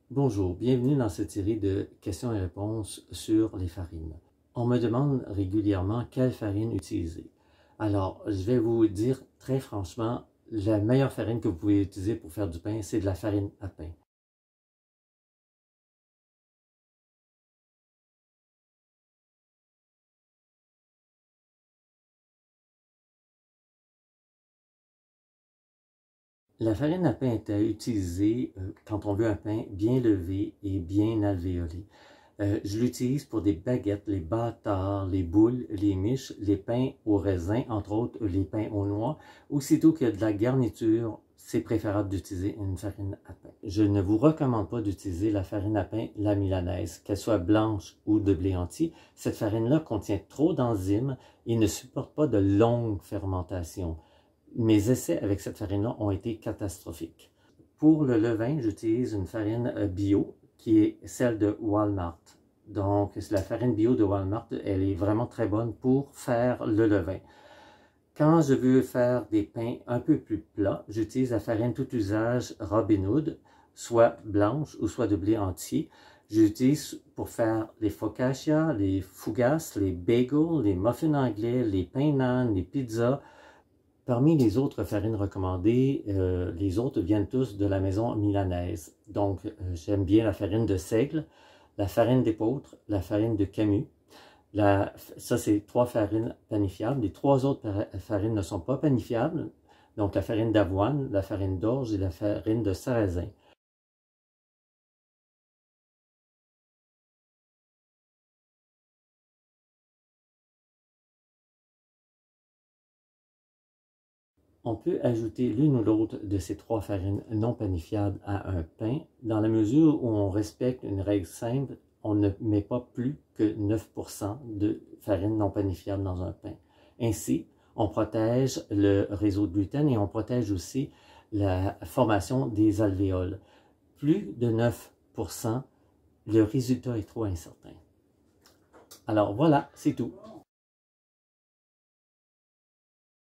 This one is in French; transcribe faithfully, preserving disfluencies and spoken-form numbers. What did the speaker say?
Bonjour, bienvenue dans cette série de questions et réponses sur les farines. On me demande régulièrement quelle farine utiliser. Alors, je vais vous dire très franchement, la meilleure farine que vous pouvez utiliser pour faire du pain, c'est de la farine à pain. La farine à pain est à utiliser euh, quand on veut un pain bien levé et bien alvéolé. Euh, je l'utilise pour des baguettes, les bâtards, les boules, les miches, les pains au raisin, entre autres les pains aux noix. Aussitôt qu'il y a de la garniture, c'est préférable d'utiliser une farine à pain. Je ne vous recommande pas d'utiliser la farine à pain, la milanaise, qu'elle soit blanche ou de blé entier. Cette farine-là contient trop d'enzymes et ne supporte pas de longue fermentation. Mes essais avec cette farine-là ont été catastrophiques. Pour le levain, j'utilise une farine bio qui est celle de Walmart. Donc, la farine bio de Walmart, elle est vraiment très bonne pour faire le levain. Quand je veux faire des pains un peu plus plats, j'utilise la farine tout usage Robin Hood, soit blanche ou soit de blé entier. J'utilise pour faire les focaccia, les fougasses, les bagels, les muffins anglais, les pains naan, les pizzas. Parmi les autres farines recommandées, euh, les autres viennent tous de la maison milanaise. Donc, euh, j'aime bien la farine de seigle, la farine d'épeautre, la farine de Camus. La, ça, c'est trois farines panifiables. Les trois autres farines ne sont pas panifiables. Donc, la farine d'avoine, la farine d'orge et la farine de sarrasin. On peut ajouter l'une ou l'autre de ces trois farines non panifiables à un pain dans la mesure où on respecte une règle simple, on ne met pas plus que neuf pour cent de farine non panifiable dans un pain. Ainsi, on protège le réseau de gluten et on protège aussi la formation des alvéoles. Plus de neuf pour cent, le résultat est trop incertain. Alors voilà, c'est tout.